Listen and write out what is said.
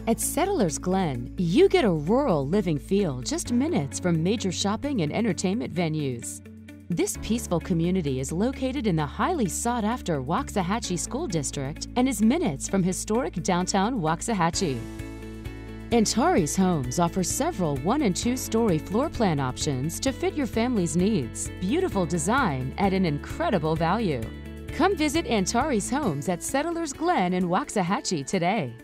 At Settlers Glen, you get a rural living feel just minutes from major shopping and entertainment venues. This peaceful community is located in the highly sought-after Waxahachie School District and is minutes from historic downtown Waxahachie. Antares Homes offers several 1- and 2-story floor plan options to fit your family's needs. Beautiful design at an incredible value. Come visit Antares Homes at Settlers Glen in Waxahachie today.